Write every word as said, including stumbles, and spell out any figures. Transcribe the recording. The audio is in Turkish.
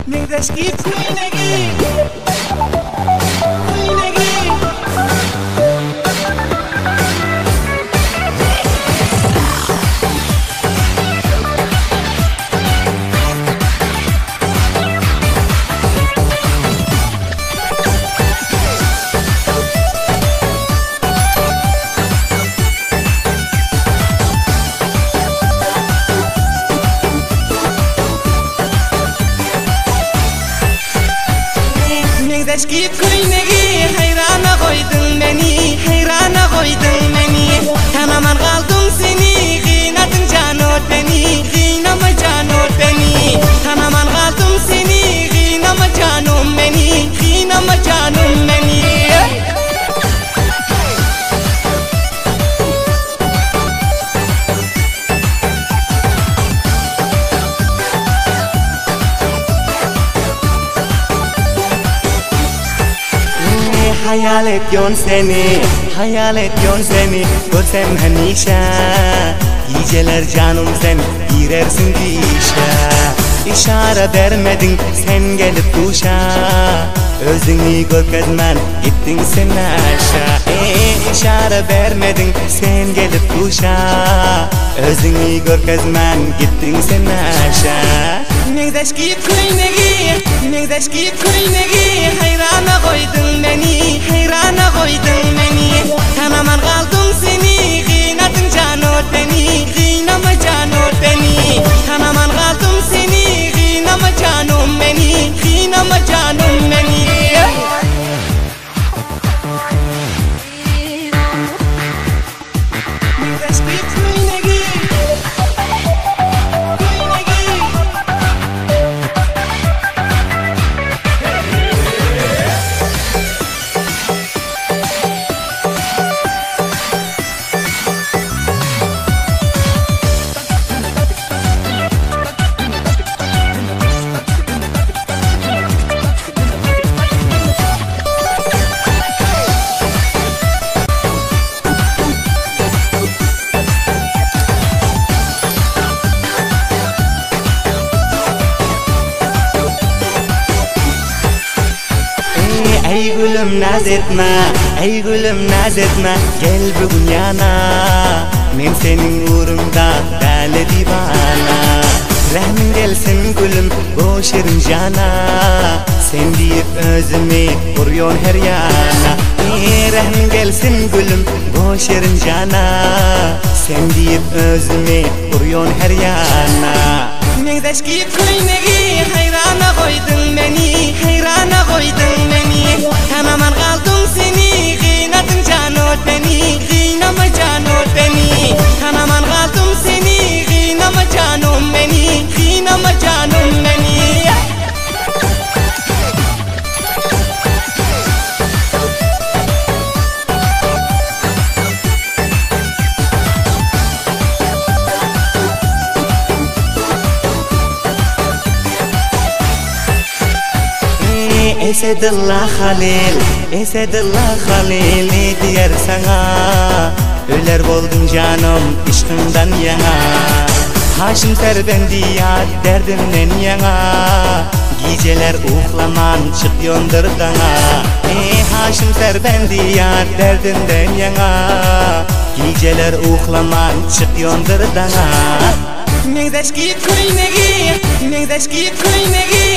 Mengdeski Koynegi Koynegi Mengdeski Koynegi hayrana koydun beni, hayrana koydun beni. Tamamen kaldım seni, kıynadın canot beni, kıynama canot beni. Tamamen kaldım seni, kıynama canım beni, kıynama canım beni. Hayal ediyorsun seni, hayal ediyorsun seni. Görsem hemişe geceler canım sen girersin dişe. İşare vermedin sen gelip duşa, özünü görkezmen gittin sen aşağı. E, işare vermedin sen gelip duşa, özünü görkezmen gittin sen aşağı. Mengdeski Koynegi, Mengdeski Koynegi hayrana koydun beni, hayrana koydun beni. Tamamen kaldım seni, kıynadın canot beni, kıynama canot beni. Tamamen kaldım seni, kıynama canım beni, kıynama canım beni. Mengdeski Koynegi Ey gülüm naz etme, ey gülüm naz etme. Gel bugün yana, men senin uğrunda deli divana. Rahmin gelsin gülüm, boşerin cana. Sen deyip özümü vuruyorsun her yana. Ey rahmin gelsin gülüm, boşerin cana. Sen deyip özümü vuruyorsun her yana. Mengdeski Koynegi hayrana koydun beni, hayrana koydun beni. Tamamen kaldım seni, kıynadın canot beni, kıynama canot beni. Tamamen kaldım seni, kıynama canım beni, kıynama canım beni. Esedullah Halil, Esedullah Halil ne diyer sana? Öler oldum canım işkından yana. Haşim serbendi ya derdimden yana. Geceler uhlaman çıkıyordur dana. Ey Haşim serbendi ya derdimden yana. Geceler uhlaman çıkıyordur dana. Mengdeski Koynegi, Mengdeski Koynegi